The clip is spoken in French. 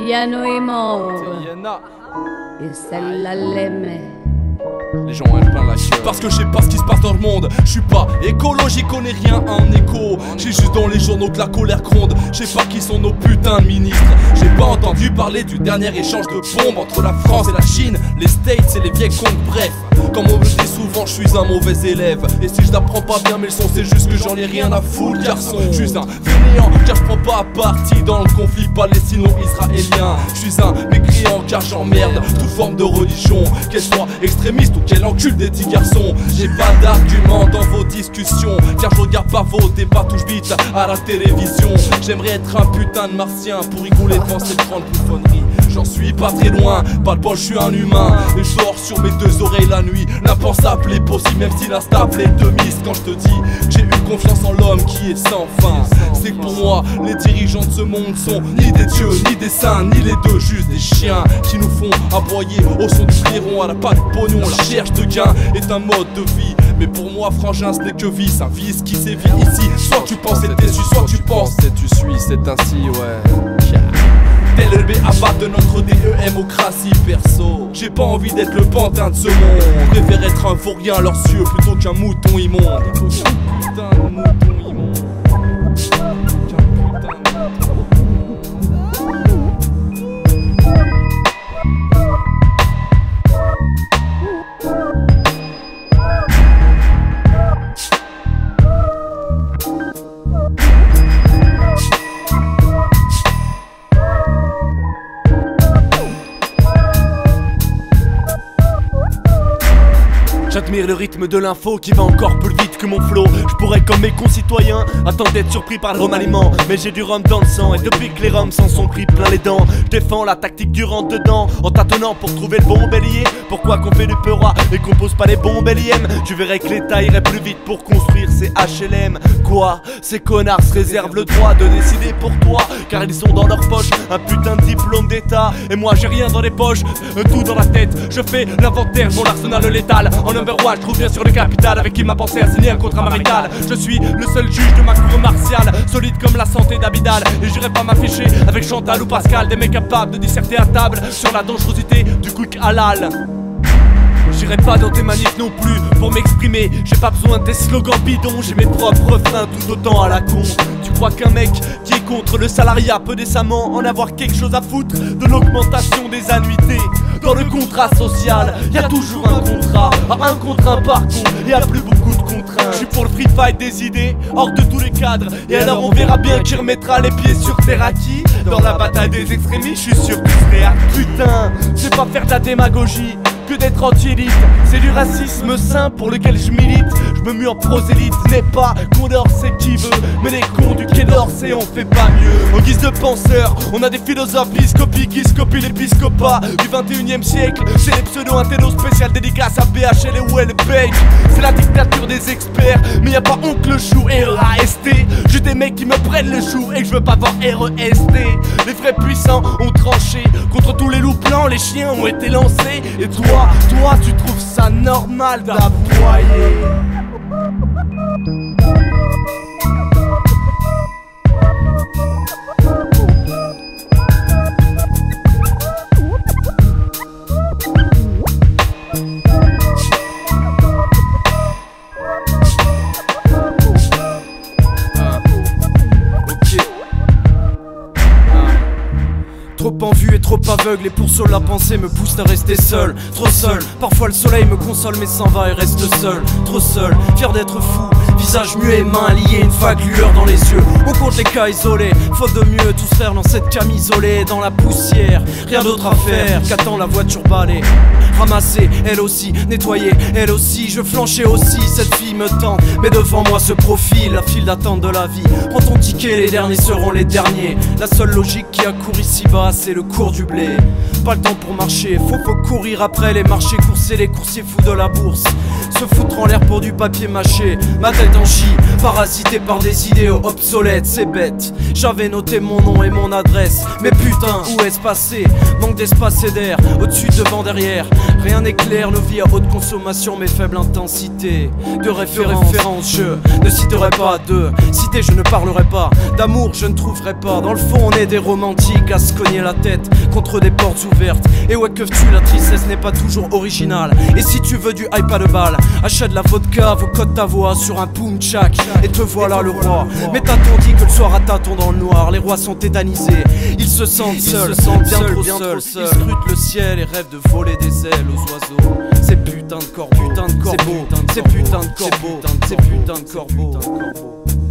piano est mort Yana. et celle-là l'aimait. Les gens aiment plein la gueule. Parce que je sais pas ce qui se passe dans le monde. Je suis pas écologique, connais rien en écho. J'ai juste dans les journaux que la colère gronde. Je sais pas qui sont nos putains de ministres. J'ai pas entendu parler du dernier échange de bombes entre la France et la Chine, les States et les vieilles comptes. Bref, comme on me le dit souvent, je suis un mauvais élève. Et si je n'apprends pas bien mes leçons, c'est juste que j'en ai rien à foutre, garçon. Je suis un fainéant car je prends pas parti dans le conflit palestino-israélien. Je suis un mécréant car j'emmerde toute forme de religion, qu'elle soit extrémiste ou qu'elle encule des petits garçons. J'ai pas d'arguments dans vos discussions, car je regarde pas vos débats touche vite à la télévision. J'aimerais être un putain de martien pour rigoler devant cette grande bouffonnerie. J'en suis pas très loin, pas de bol, je suis un humain. Et je dors sur mes deux oreilles la nuit. L'impensable est possible, même si l'instable est de mise. Quand je te dis que j'ai eu confiance en l'homme qui est sans fin, c'est que pour moi, les dirigeants de ce monde sont ni des dieux, ni des saints, ni les deux, juste des chiens qui nous font aboyer au son du clairon. À la patte de pognon, la recherche de gain est un mode de vie. Mais pour moi, frangin, ce n'est que vice, un vice qui sévit ici. Soit tu penses et déçu, soit tu penses et tu suis, c'est ainsi, ouais. Tel le B.A.B.A. de notre démocratie perso. J'ai pas envie d'être le pantin de ce monde. Je préfère être un vaurien à leurs yeux plutôt qu'un mouton immonde. Putain de mouton immonde. J'admire le rythme de l'info qui va encore plus vite que mon flow. Je pourrais comme mes concitoyens attendre d'être surpris par le remaniement, mais j'ai du rhum dans le sang et depuis que les rhums s'en sont pris plein les dents, je défends la tactique du rentre dedans en tâtonnant pour trouver le bon bélier. Pourquoi qu'on fait du peura et qu'on pose pas les bombes LIM? Tu verrais que l'État irait plus vite pour construire ces HLM. Quoi? Ces connards se réservent le droit de décider pour toi, car ils sont dans leur poche un putain de diplôme d'État. Et moi j'ai rien dans les poches, tout dans la tête. Je fais l'inventaire pour l'arsenal létal. En number one, je trouve bien sur le capital avec qui m'a pensé à signer un contrat marital. Je suis le seul juge de ma cour martiale, solide comme la santé d'Abidal. Et j'irai pas m'afficher avec Chantal ou Pascal, des mecs capables de disserter à table sur la dangerosité du quick halal. J'irai pas dans tes manifs non plus pour m'exprimer. J'ai pas besoin des slogans bidons, j'ai mes propres refrains tout autant à la con. Tu crois qu'un mec qui est contre le salariat peut décemment en avoir quelque chose à foutre de l'augmentation des annuités? Dans le contrat social, y'a toujours un contrat. À un contre un par contre, y'a plus beaucoup de contraintes. Je suis pour le free fight des idées, hors de tous les cadres. Et alors on verra bien qui remettra les pieds sur terre à qui. Dans la bataille des extrémistes, je suis sûr que tu serais à putain. C'est pas faire de la démagogie que d'être anti-élite, c'est du racisme sain pour lequel je milite. Je me mue en prosélyte, ce n'est pas Condorcet qui veut, mais les cons du Quai d'Orsay on fait pas mieux. En guise de penseurs, on a des philosophes biscopies qui scopient l'épiscopat du 21e siècle. C'est les pseudo-intellos spéciales dédicaces à BHL et Welbeck. C'est la dictature des experts, mais y a pas oncle chou et RAST. J'ai des mecs qui me prennent le chou et que je veux pas voir REST. Les vrais puissants ont tranché contre tous les loups blancs, les chiens ont été lancés. Et toi, tu trouves ça normal d'aboyer? Trop en vue et trop aveugle, et pour seul la pensée me pousse à rester seul. Trop seul, parfois le soleil me console mais s'en va et reste seul. Trop seul, fier d'être fou, visage muet, mains liées, une vague lueur dans les yeux. On compte les cas isolés, faute de mieux, tous faire dans cette cam isolée. Dans la poussière, rien d'autre à faire qu'attend la voiture balai. Ramasser, elle aussi, nettoyer, elle aussi. Je flanchais aussi, cette fille me tente, mais devant moi se profile la file d'attente de la vie. Prends ton ticket, les derniers seront les derniers. La seule logique qui accourt ici-bas, c'est le cours du blé. Pas le temps pour marcher, faut courir après les marchés coursés, les coursiers fous de la bourse. Se foutre en l'air pour du papier mâché, ma tête en chie, parasité par des idéaux obsolètes, c'est bête. J'avais noté mon nom et mon adresse, mais putain, où est-ce passé? Manque d'espace et d'air, au-dessus, devant, derrière. Rien n'est clair, nos vies à haute consommation mais faible intensité. De référence, je ne citerai pas de cité, je ne parlerai pas d'amour, je ne trouverai pas. Dans le fond, on est des romantiques à se cogner la tête contre des portes ouvertes. Et ouais, que tu, la tristesse n'est pas toujours originale. Et si tu veux du hype à 2 balles, achète la vodka, vocode ta voix sur un boom-chak et te voilà le roi. Mais t'as-t-on dit que le soir à tâtons dans le noir, les rois sont tétanisés, ils se sentent seuls, bien trop seuls. Ils scrutent le ciel et rêvent de voler des ailes aux oiseaux. Ces putains de corbeaux, ces putains de corbeaux, ces putains de corbeaux.